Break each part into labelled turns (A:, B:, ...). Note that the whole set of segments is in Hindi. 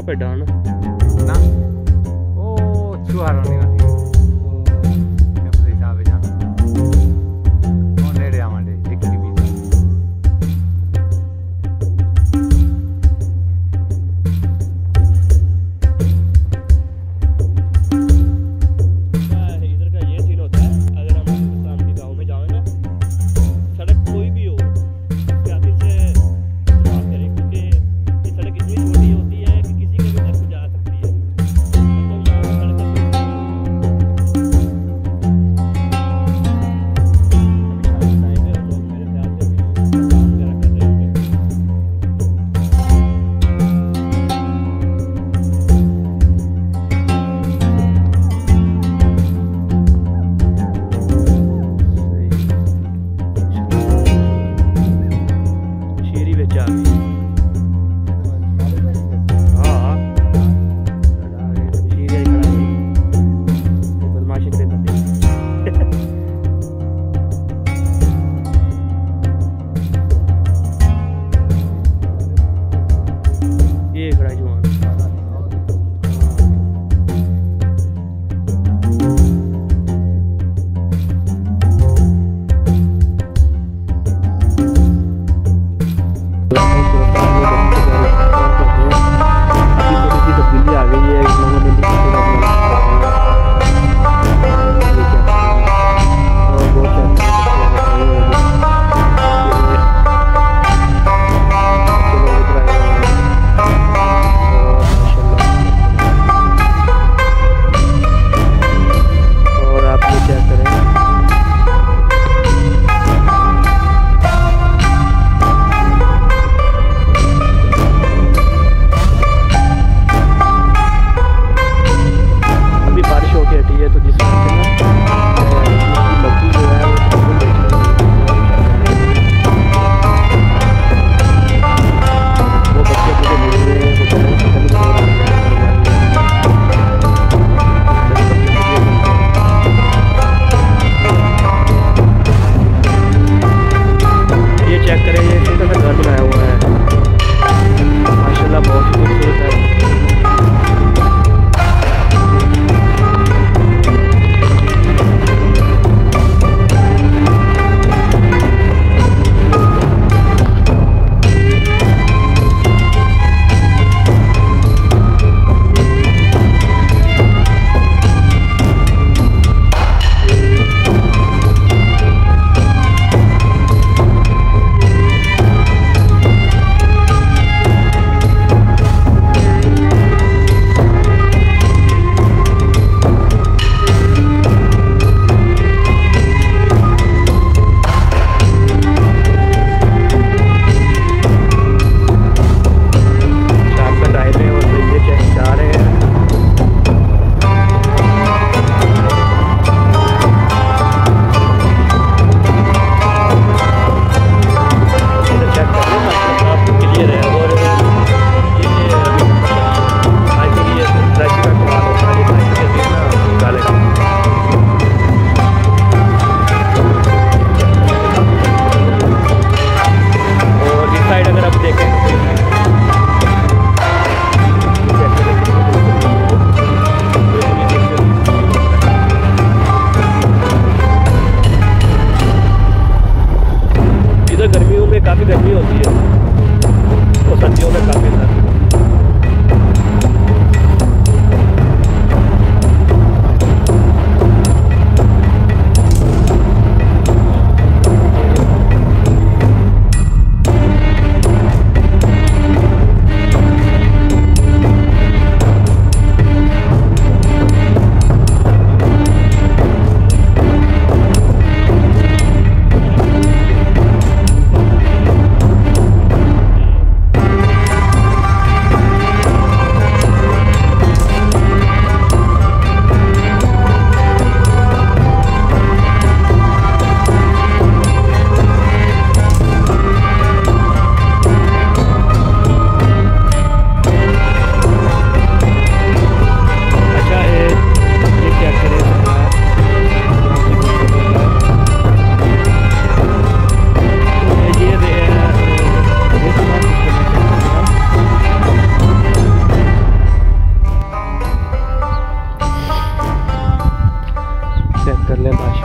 A: पेड़ा ना
B: ना ओ चुहार होने वाली ये पता हिसाब है जाना ओ नेड़े आवांडे एक की भी
A: इधर का ये सीन होता है। अगर हम शाम के गाँव में जाए ना, सड़क कोई भी हो क्या से बात करें, क्योंकि ये सड़क इतनी छोटी होती है कि किसी के भी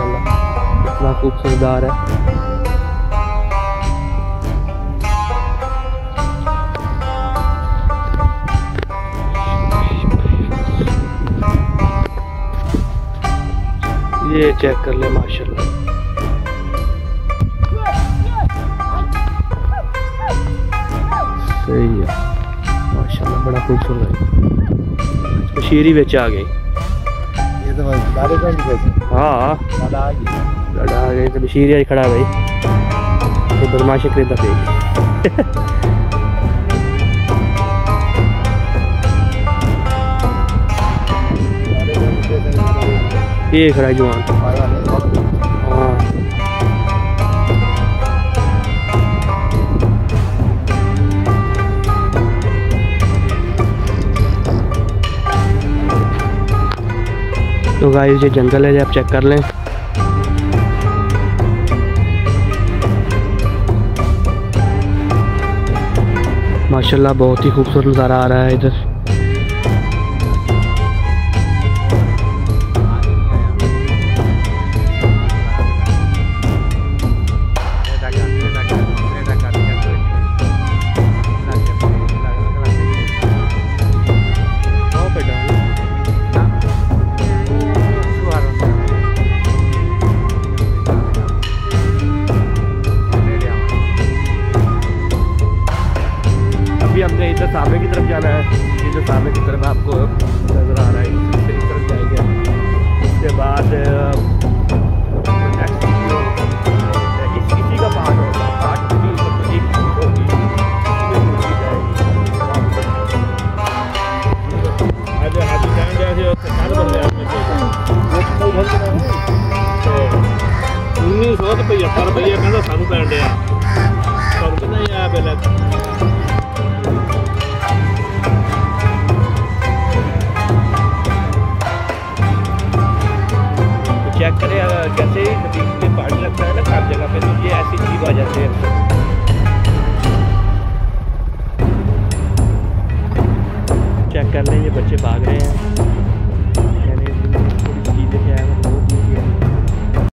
A: माशाल्लाह इतना खूबसूरत है। ये चेक कर ले माशाल्लाह, सही है माशाल्लाह, बड़ा खूबसूरत है। शीरी बेच आ गई,
B: ये तो बारे का कैसे?
A: हाँ
B: दादा
A: आ गई तो शीरी आज खड़ा है भाई, ये बदमाशी खरीदा पे। ये खड़ा है जवान, हाँ तो गाइस ये जंगल है, आप चेक कर लें। माशाल्लाह बहुत ही खूबसूरत नज़ारा आ रहा है इधर। अभी हमने इधर सामने की तरफ जाना है, इधर सामने की तरफ आपको नज़र आ रहा है, इस तरफ जाएंगे। इसके बाद नेक्स्ट इसी का पार्ट होगा, पार्ट होगी ₹1975 कहना सानू पैन दिया पहले। चेक करें कैसे नदी के पानी लगता है ना हर जगह पे, तो ये ऐसी चीज आ जाते हैं। चेक कर लें, ये बच्चे भाग रहे हैं।